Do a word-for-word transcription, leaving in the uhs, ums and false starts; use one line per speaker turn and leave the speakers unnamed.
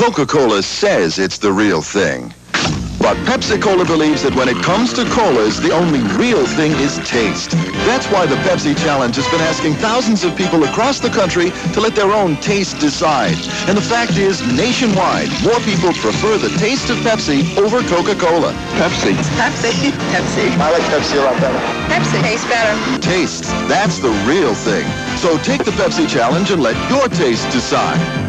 Coca-Cola says it's the real thing. But Pepsi-Cola believes that when it comes to colas, the only real thing is taste. That's why the Pepsi Challenge has been asking thousands of people across the country to let their own taste decide. And the fact is, nationwide, more people prefer the taste of Pepsi over Coca-Cola. Pepsi.
Pepsi. Pepsi.
I like Pepsi a lot better.
Pepsi tastes better.
Taste, that's the real thing. So take the Pepsi Challenge and let your taste decide.